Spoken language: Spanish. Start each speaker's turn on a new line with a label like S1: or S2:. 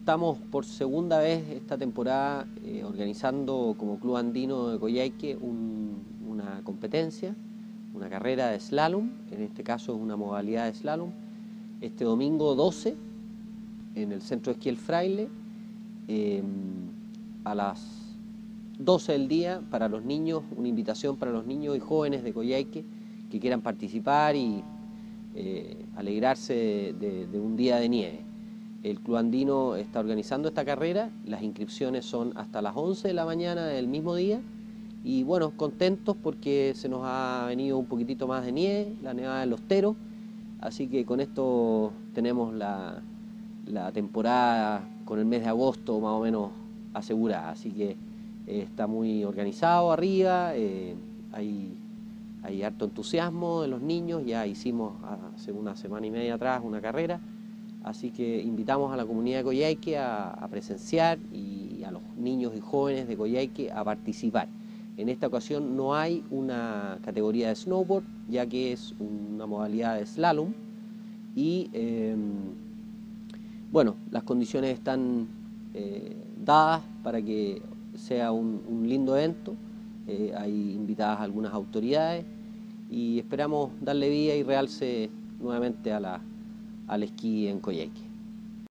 S1: estamos por segunda vez esta temporada organizando como Club Andino de Coyhaique una competencia, una carrera de slalom, en este caso es una modalidad de slalom, este domingo 12 en el Centro de Esquí El Fraile, a las 12 del día para los niños, una invitación para los niños y jóvenes de Coyhaique que quieran participar y alegrarse de un día de nieve. El Club Andino está organizando esta carrera, las inscripciones son hasta las 11 de la mañana del mismo día y bueno, contentos porque se nos ha venido un poquitito más de nieve, la nevada de los Teros, así que con esto tenemos la temporada con el mes de agosto más o menos asegurada, así que está muy organizado arriba, hay harto entusiasmo de los niños, ya hicimos hace una semana y media atrás una carrera, así que invitamos a la comunidad de Coyhaique a presenciar y a los niños y jóvenes de Coyhaique a participar. En esta ocasión no hay una categoría de snowboard, ya que es una modalidad de slalom y bueno, las condiciones están dadas para que sea un lindo evento. Hay invitadas algunas autoridades y esperamos darle vida y realce nuevamente al esquí en Coyhaique.